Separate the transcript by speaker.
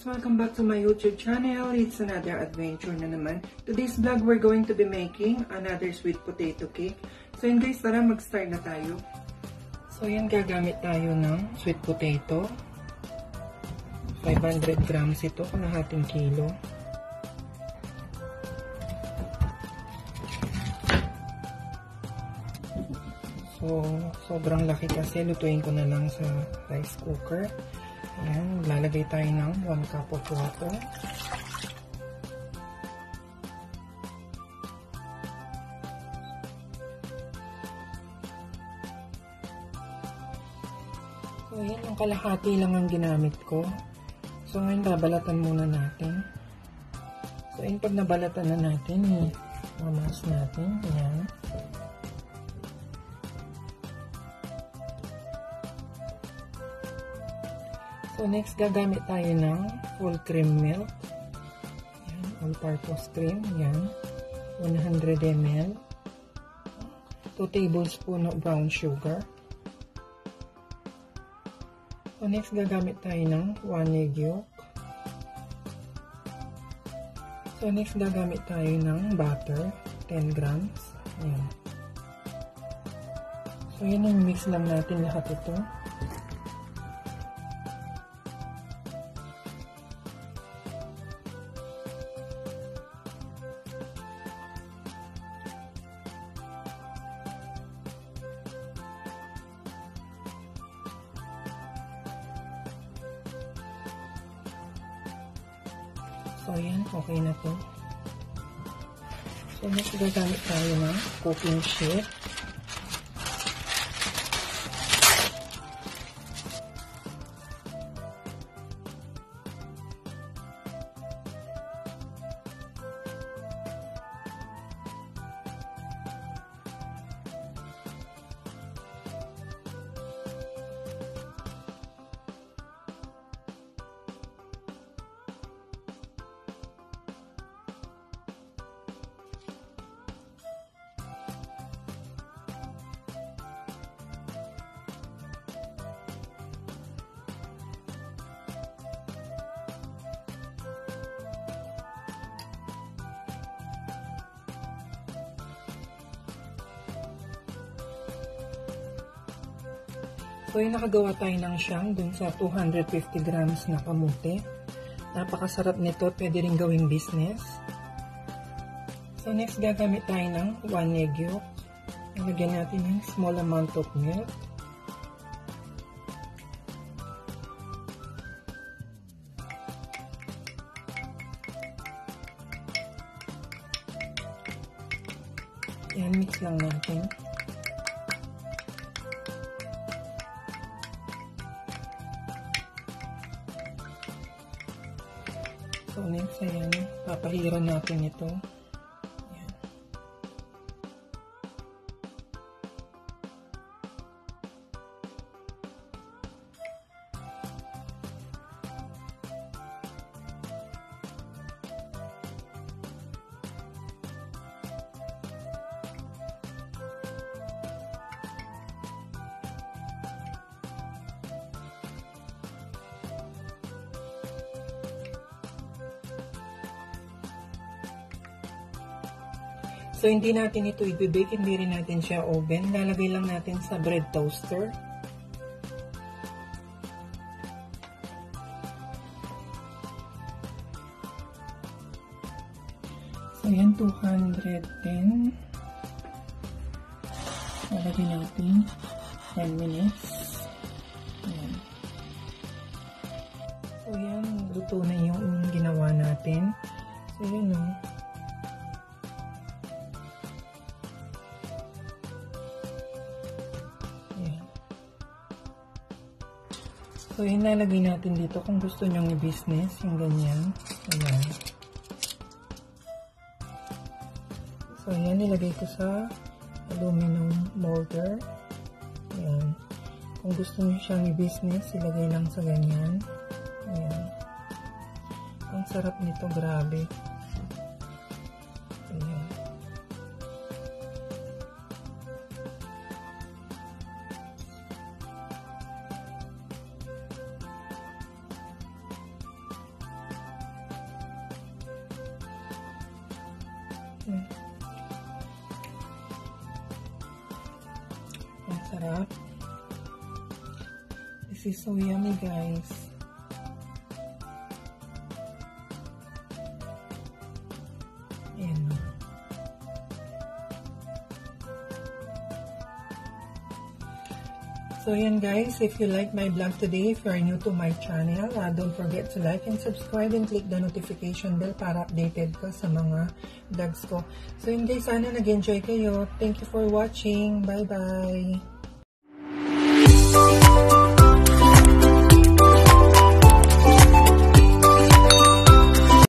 Speaker 1: Welcome back to my YouTube channel. It's another adventure na naman. Today's vlog, we're going to be making another sweet potato cake. So yun guys, tara mag-start na tayo. So yan, gagamit tayo ng sweet potato. 500 grams ito, kalahating kilo. So, sobrang laki kasi, lutuin ko na lang sa rice cooker. Ayan, lalagay tayo ng 1 cup of water. So, ayan, yung kalahati lang ang ginamit ko. So, ngayon, babalatan muna natin. So, ayan, pag nabalatan na natin, mamas natin. Ayan. So, next, gagamit tayo ng full cream milk. Ayan, all-purpose cream. Ayan, 100 ml. 2 tablespoons of brown sugar. So, next, gagamit tayo ng 1 egg yolk. So, next, gagamit tayo ng butter, 10 grams. Ayan. So, yun yung mix lang natin lahat ito. So, ayan, okay na to. So, next, gagamit tayo ng cooking sheet. So, yung nakagawa tayo ng siyang dun sa 250 grams na kamote. Napakasarap nito. Pwede rin gawing business. So, next, gagamit tayo ng 1 egg yolk. Ilagyan natin ng small amount of milk. Yan, mix lang natin. So, next, ayan, papahiran natin ito. Ayan. So, hindi natin ito i-bake, hindi rin natin siya oven. Lalagay lang natin sa bread toaster. So, yan, 210. Lalagay natin 10 minutes. Ayan. So, yan, luto na yung ginawa natin. So, yan o. So, yun lalagay natin dito kung gusto nyong i-business, yung ganyan. Ayan. So, ayan, nilagay ko sa aluminum molder. Ayan. Kung gusto nyo siyang i-business, ilagay lang sa ganyan. Ayan. Ang sarap nito, grabe. Ayan. sarap. This is so yummy, guys. Ayan. So yan guys, if you like my vlog today, if you are new to my channel, don't forget to like and subscribe and click the notification bell para updated ka sa mga vlogs ko. So yun guys, sana nag-enjoy kayo. Thank you for watching. Bye-bye!